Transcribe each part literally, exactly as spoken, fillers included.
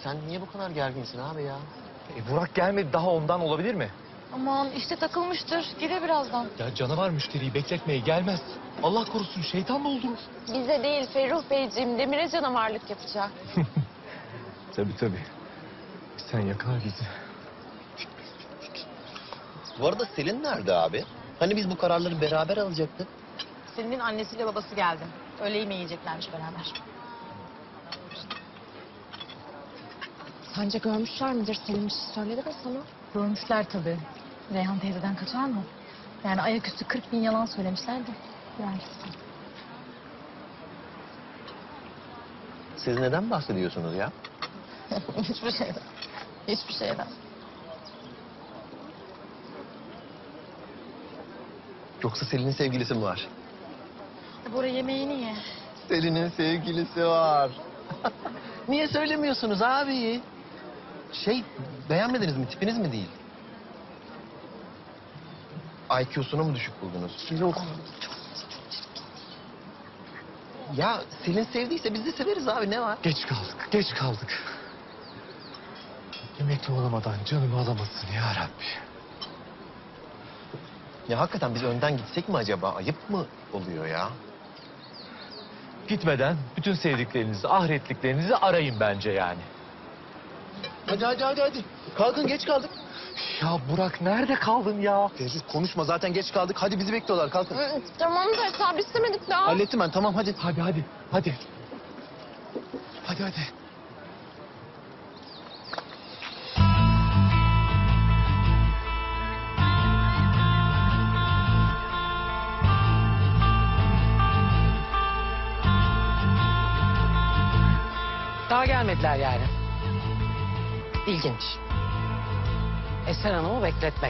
sen niye bu kadar gerginsin abi ya? E, Burak gelmedi daha, ondan olabilir mi? Aman işte takılmıştır. Gelir birazdan. Ya canavar müşteriyi bekletmeye gelmez. Allah korusun, şeytan doldurur. Bize değil Ferruh Beyciğim. Demir'e canavarlık yapacak. Tabii tabii. Sen yakar bizi. Bu arada Selin nerede abi? Hani biz bu kararları beraber alacaktık? Selin'in annesiyle babası geldi. Öğle yemeği yiyeceklermiş beraber. Sence görmüşler midir? Selim bir şey söyledi mi sana? Görmüşler tabii. Reyhan teyzeden kaçar mı? Yani ayaküstü kırk bin yalan söylemişlerdi. Yani. Siz neden bahsediyorsunuz ya? Hiçbir şeyden. Hiçbir şeyden. Yoksa Selin'in sevgilisi mi var? Bora yemeğini ye. Selin'in sevgilisi var. Niye söylemiyorsunuz abi? Şey, beğenmediniz mi? Tipiniz mi değil? I Q'sunu mu düşük buldunuz? Yok. Ya Selin sevdiyse biz de severiz abi, ne var? Geç kaldık, geç kaldık. Emekli olamadan canımı alamasın ya Rabbi. Ya hakikaten biz önden gitsek mi acaba? Ayıp mı oluyor ya? Gitmeden bütün sevdiklerinizi, ahiretliklerinizi arayın bence yani. Hadi hadi hadi hadi. Kalkın, geç kaldık. Ya Burak, nerede kaldın ya? Ferruh konuşma, zaten geç kaldık. Hadi bizi bekliyorlar, kalkın. Tamam da hesabı istemedik daha. Hallettim ben, tamam hadi. Hadi hadi, hadi. Hadi hadi. Daha gelmediler yani. İlginç. Esen Hanım'ı bekletmek.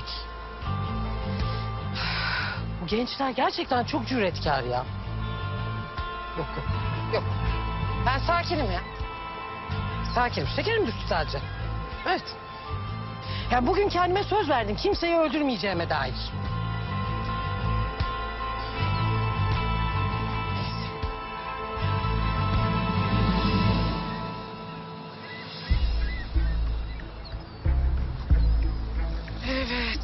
Bu gençler gerçekten çok cüretkar ya. Yok yok yok. Ben sakinim ya. Sakinim. Şekerim düştü sadece. Evet. Ya bugün kendime söz verdim. Kimseyi öldürmeyeceğime dair. Evet.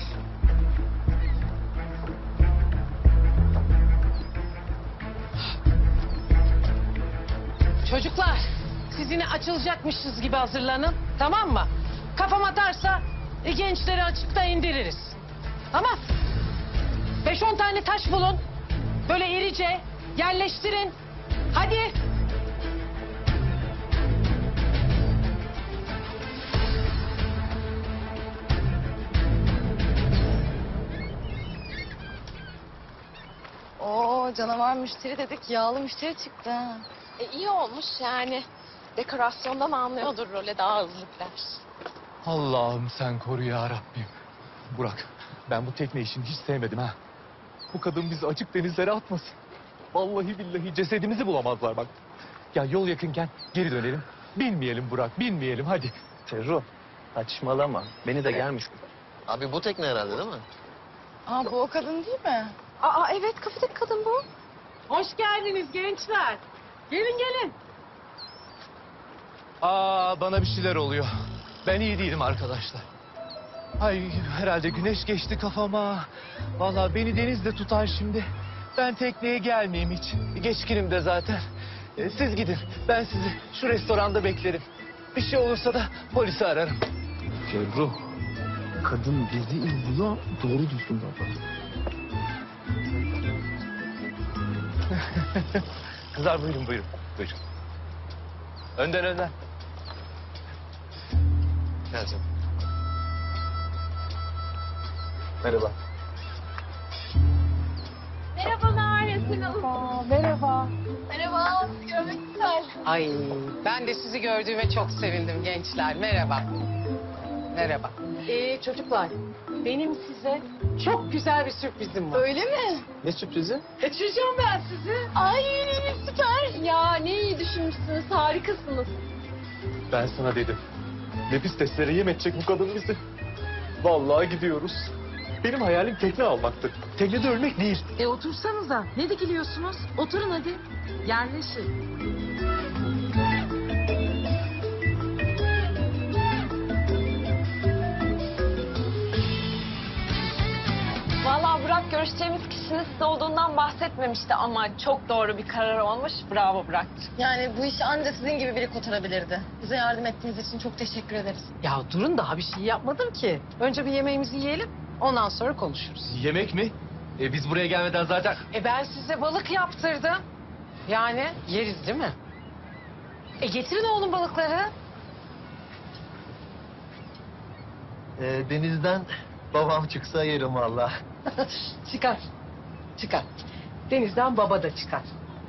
Çocuklar, siz yine açılacakmışız gibi hazırlanın, tamam mı? Kafam atarsa e, gençleri açıkta indiririz. Tamam. Beş on tane taş bulun, böyle irice yerleştirin. Hadi. Oo canavar müşteri dedik. Yağlı müşteri çıktı ha. E, iyi olmuş yani. Dekorasyondan anlıyordur role daha hızlı gider. Allah'ım sen koru ya Rabbim. Burak, ben bu tekne işini hiç sevmedim ha. Bu kadın bizi açık denizlere atmasın. Vallahi billahi cesedimizi bulamazlar bak. Ya yol yakınken geri dönelim. Binmeyelim Burak, binmeyelim hadi. Ferruh, saçmalama. Beni de gelmiş. Abi bu tekne herhalde değil mi? Aa bu o kadın değil mi? Aa evet kafedeki kadın bu. Hoş geldiniz gençler. Gelin gelin. Aa, bana bir şeyler oluyor. Ben iyi değilim arkadaşlar. Ay, herhalde güneş geçti kafama. Vallahi beni denizde tutar şimdi. Ben tekneye gelmeyeyim hiç. Geçkinim de zaten. Ee, siz gidin. Ben sizi şu restoranda beklerim. Bir şey olursa da polisi ararım. Ferruh, kadın bizi izliyor. Doğru düzgün davran. Kızlar buyurun buyurun. Buyurun. Önden önden. Gel canım. Merhaba. Merhabalar Esin Hanım. Aa, merhaba. Merhaba. Görmek güzel. Ay ben de sizi gördüğüme çok sevindim gençler. Merhaba. Merhaba. Ee, çocuklar benim size çok güzel bir sürprizim var. Öyle mi? Ne sürprizi? Kaçıracağım ben sizi. Ay süper. Ya ne iyi düşünmüşsünüz. Harikasınız. Ben sana dedim. Nefis testlere yem edecek bu kadın bizi. Vallahi gidiyoruz. Benim hayalim tekne almaktı. Teknede ölmek değil. E otursanıza. Ne dikiliyorsunuz? Oturun hadi. Yerleşin. Burak görüşeceğimiz kişinin siz olduğundan bahsetmemişti ama çok doğru bir karar olmuş. Bravo Burak. Yani bu işi ancak sizin gibi biri kotarabilirdi. Bize yardım ettiğiniz için çok teşekkür ederiz. Ya durun, daha bir şey yapmadım ki. Önce bir yemeğimizi yiyelim, ondan sonra konuşuruz. Yemek mi? E, biz buraya gelmeden zaten... E ben size balık yaptırdım. Yani yeriz değil mi? E getirin oğlum balıkları. Ee, denizden babam çıksa yerim valla. Çıkar. Çıkar. Denizden baba da çıkar.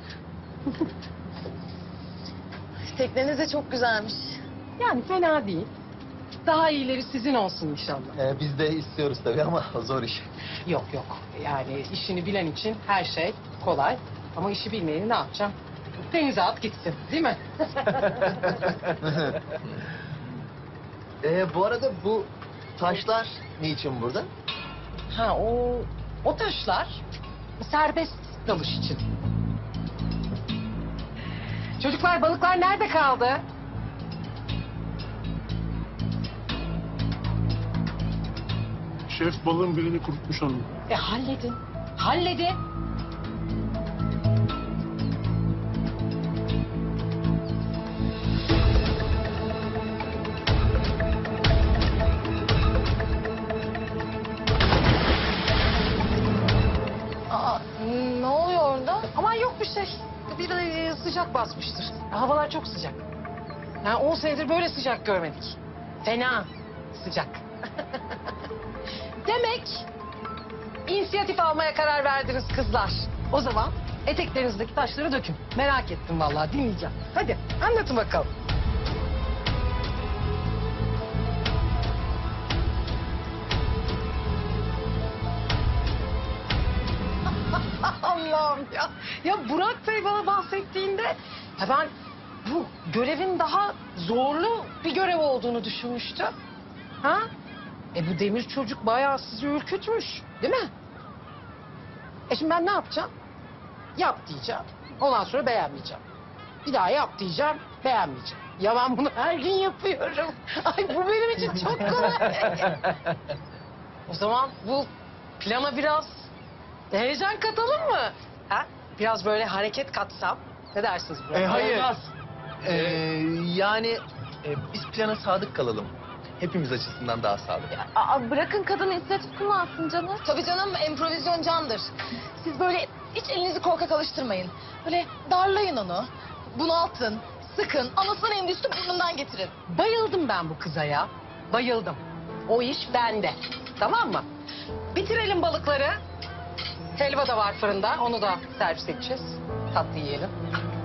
Tekneniz de çok güzelmiş. Yani fena değil. Daha iyileri sizin olsun inşallah. Ee, biz de istiyoruz tabii ama zor iş. Yok yok. Yani işini bilen için her şey kolay. Ama işi bilmeyeni ne yapacağım? Denize at gitsin, değil mi? Ee, bu arada bu taşlar niçin burada? Ha o o taşlar serbest dalış için. Çocuklar, balıklar nerede kaldı? Şef balığın birini kurutmuş hanım. E halledin. Halledin. Aa, ne oluyor orada? Aman yok bir şey. Bir de sıcak basmıştır. Havalar çok sıcak. Yani on senedir böyle sıcak görmedik. Fena sıcak. Demek inisiyatif almaya karar verdiniz kızlar. O zaman eteklerinizdeki taşları dökün. Merak ettim vallahi, dinleyeceğim. Hadi anlatın bakalım. Allah'ım ya. Ya Burak Bey bana bahsettiğinde ya ben bu görevin daha zorlu bir görev olduğunu düşünmüştüm. Ha? E bu demir çocuk bayağı sizi ürkütmüş, değil mi? E şimdi ben ne yapacağım? Yap diyeceğim. Ondan sonra beğenmeyeceğim. Bir daha yap diyeceğim, beğenmeyeceğim. Ya ben bunu her gün yapıyorum. Ay bu benim için çok kolay. O zaman bu plana biraz heyecan katalım mı? Ha? Biraz böyle hareket katsam. Ne dersiniz Burak? Ee, hayır. Olmaz. Ee, yani e, biz plana sadık kalalım. Hepimiz açısından daha sağlıklı. Aa, bırakın kadın inisiyatif kullansın canım. Tabii canım, improvizyon candır. Siz böyle hiç elinizi korkak alıştırmayın. Böyle darlayın onu. Bunaltın, sıkın, anasının endüstü burnundan getirin. Bayıldım ben bu kıza ya. Bayıldım. O iş bende. Tamam mı? Bitirelim balıkları. Helva da var fırında. Onu da servis edeceğiz. Tatlı yiyelim.